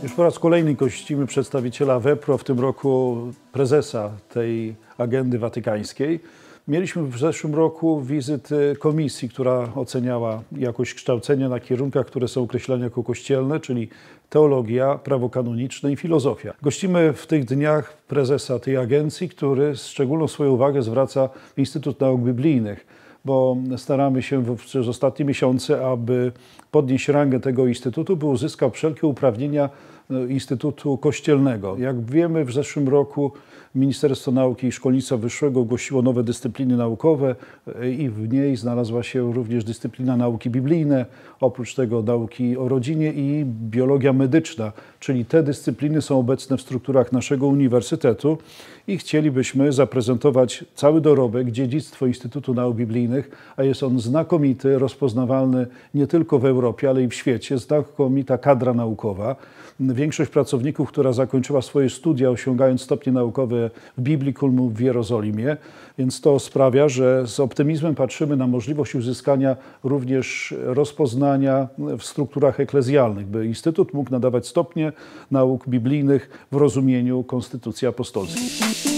Już po raz kolejny gościmy przedstawiciela WEPRO, w tym roku prezesa tej agendy watykańskiej. Mieliśmy w zeszłym roku wizyty komisji, która oceniała jakość kształcenia na kierunkach, które są określane jako kościelne, czyli teologia, prawo kanoniczne i filozofia. Gościmy w tych dniach prezesa tej agencji, który szczególną swoją uwagę zwraca Instytut Nauk Biblijnych, bo staramy się przez ostatnie miesiące, aby podnieść rangę tego instytutu, by uzyskał wszelkie uprawnienia Instytutu Kościelnego. Jak wiemy, w zeszłym roku Ministerstwo Nauki i Szkolnictwa Wyższego ogłosiło nowe dyscypliny naukowe i w niej znalazła się również dyscyplina nauki biblijne, oprócz tego nauki o rodzinie i biologia medyczna, czyli te dyscypliny są obecne w strukturach naszego uniwersytetu i chcielibyśmy zaprezentować cały dorobek, dziedzictwo Instytutu Nauk Biblijnych, a jest on znakomity, rozpoznawalny nie tylko w Europie, ale i w świecie, znakomita kadra naukowa. Większość pracowników, która zakończyła swoje studia, osiągając stopnie naukowe w Biblikum w Jerozolimie, więc to sprawia, że z optymizmem patrzymy na możliwość uzyskania również rozpoznania w strukturach eklezjalnych, by Instytut mógł nadawać stopnie nauk biblijnych w rozumieniu Konstytucji Apostolskiej.